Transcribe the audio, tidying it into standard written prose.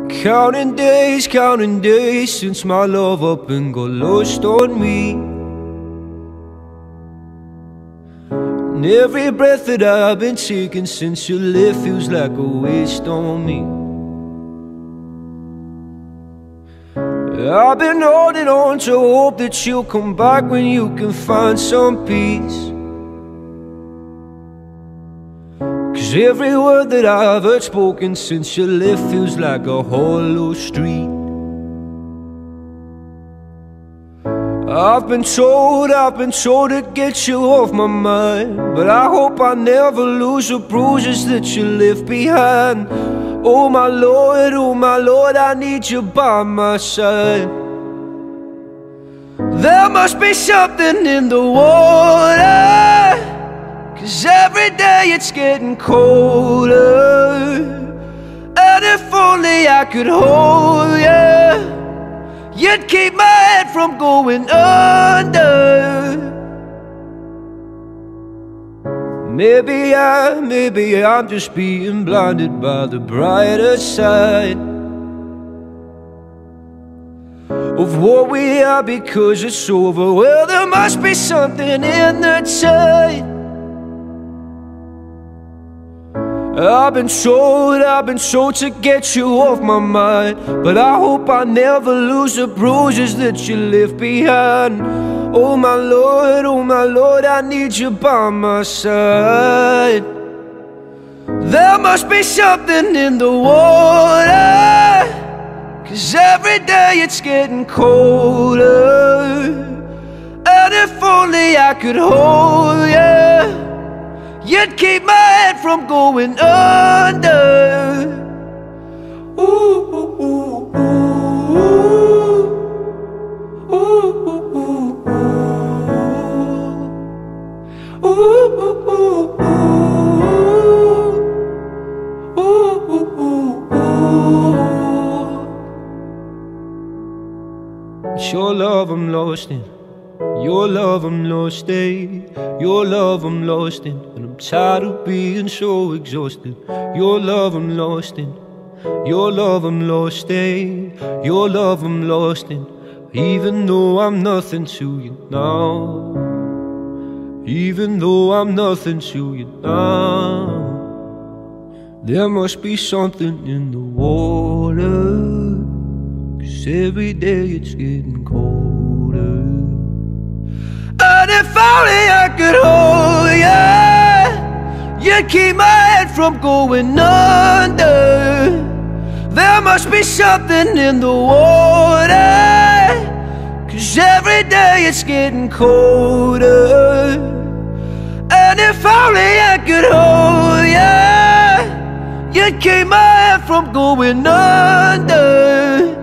Counting days since my love up and got lost on me. And every breath that I've been taking since you left feels like a waste on me. I've been holding on to hope that you'll come back when you can find some peace. 'Cause every word that I've heard spoken since you left feels like a hollow street. I've been told to get you off my mind, but I hope I never lose the bruises that you left behind. Oh my Lord, I need you by my side. There must be something in the water, 'cause every day it's getting colder. And if only I could hold you, you'd keep my head from going under. Maybe I'm just being blinded by the brighter side of what we are because it's over. Well, there must be something in the tide. I've been told to get you off my mind, but I hope I never lose the bruises that you left behind. Oh my Lord, I need you by my side. There must be something in the water, 'cause every day it's getting colder. And if only I could hold you, you'd keep my head from going under. Ooh, ooh, ooh, ooh, ooh, ooh, ooh, ooh, ooh, ooh, ooh, ooh. It's your love I'm lost in. Your love I'm lost in, your love I'm lost in, and I'm tired of being so exhausted. Your love I'm lost in, your love I'm lost in, your love I'm lost in. Even though I'm nothing to you now, even though I'm nothing to you now, there must be something in the water, 'cause every day it's getting colder. And if only I could hold you, you'd keep my head from going under. There must be something in the water, 'cause every day it's getting colder. And if only I could hold you, you'd keep my head from going under.